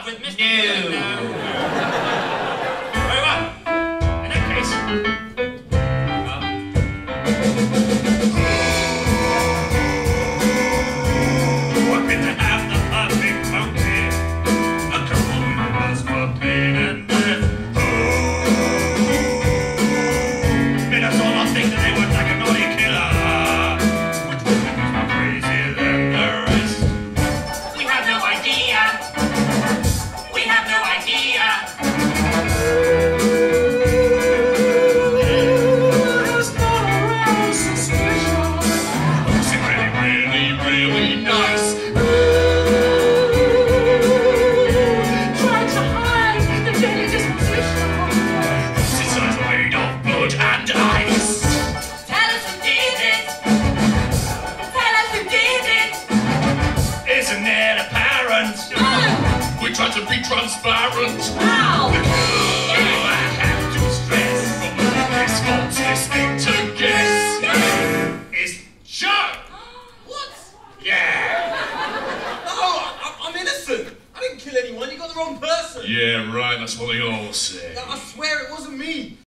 with Mr. No. Very well. In that case... What can they have the perfect monkey? A corolla was for pain and death. Made us all not think that they were like a naughty killer, which would make us more crazy than the rest. We have no idea. We have no idea. It's not around suspicion. Looks really, really nice. Trying to hide the deadly disposition. This is made of blood and ice. Tell us who did it. Tell us who did it. Isn't it apparent? We try to be transparent. Ow! I have to stress. This fault, this thing to guess is Joe. What? Yeah. No, I'm innocent. I didn't kill anyone. You got the wrong person. Yeah, right, that's what they all say. I swear it wasn't me.